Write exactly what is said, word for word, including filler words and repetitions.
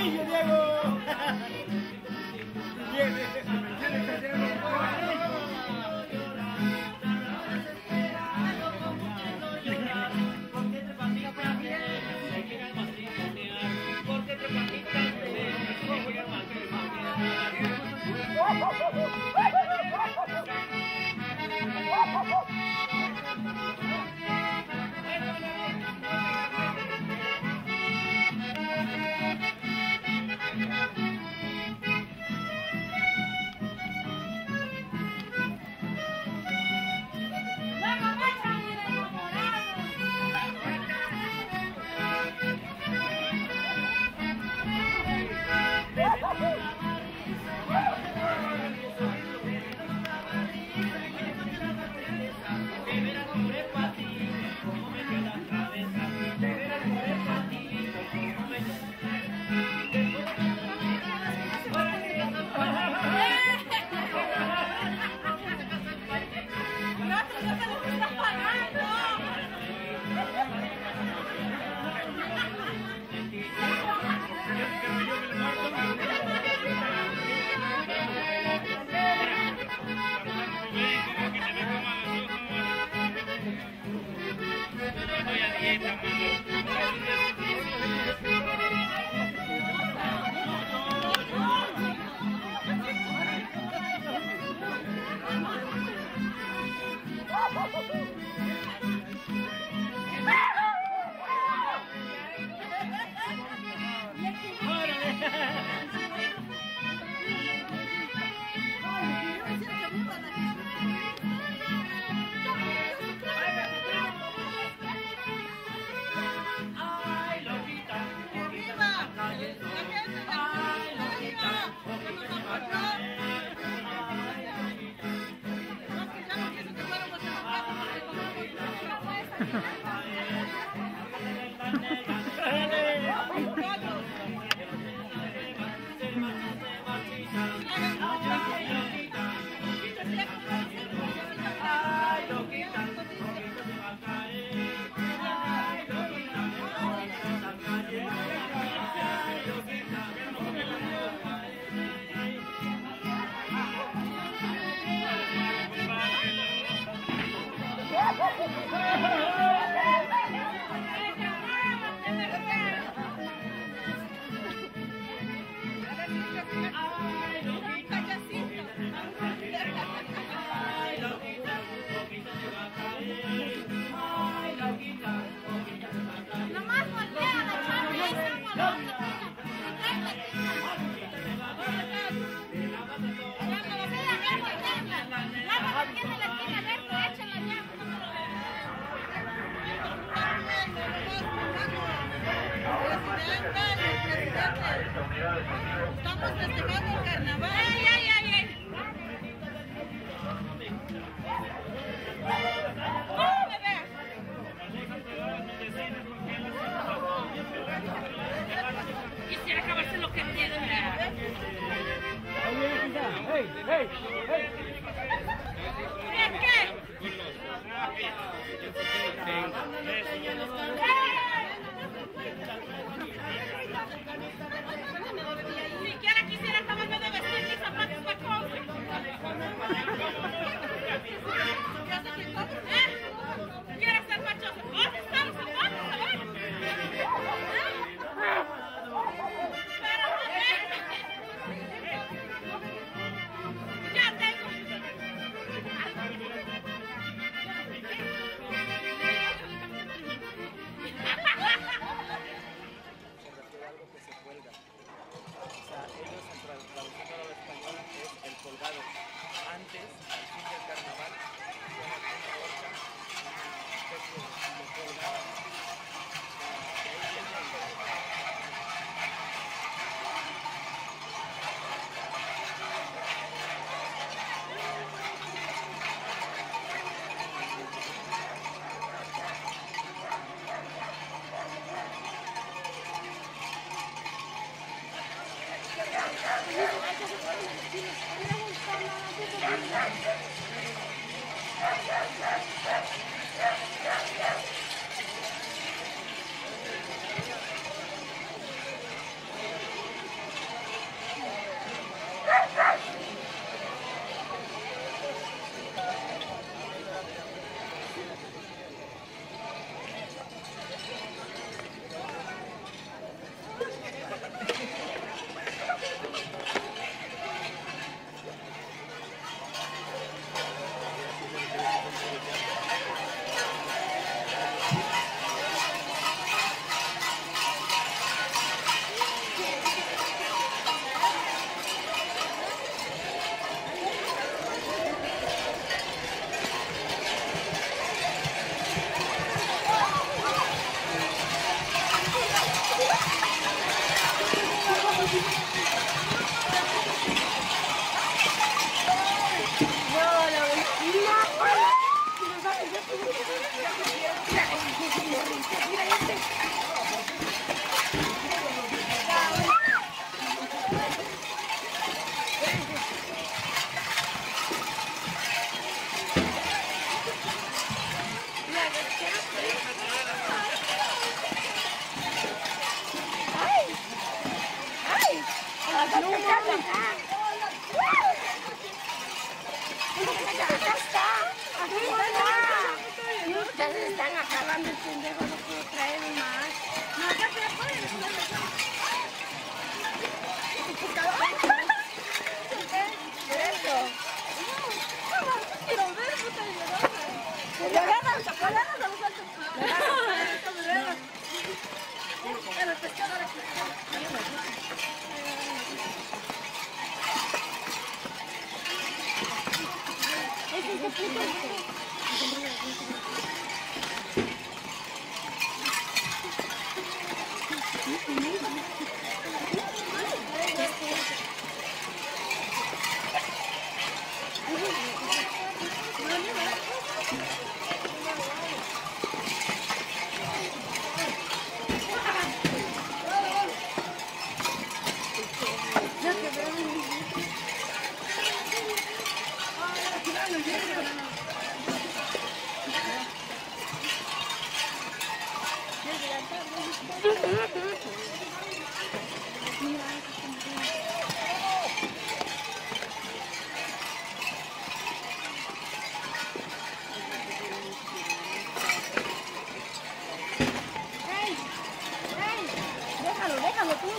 Diego! Estamos festejando el carnaval. ¡Ay, ay, ay, ay! ¡Oh, bebé! Quisiera acabarse lo que queda. ¡Hey, hey, hey! ¿Qué? ¿Qué? Si quiera quisiera acabarme de vestir mis zapatos para comer. ¿Eh? ¿Quieres ser machoso? ¿Dónde están los zapatos? A ver. Ya tengo. Antes, al fin del carnaval, hacían aquí una horca, una especie de colgada. De ahí viene Acá está. Aquí está. Ya se están acabando el pendejo, no puedo traer más. No, acá se puede. Eso. Quiero ver, puta llorona. Le ganas, le ganas a los altos. Le ganas, el pescador aquí. Ese es de puto. Déjalo, déjalo tú.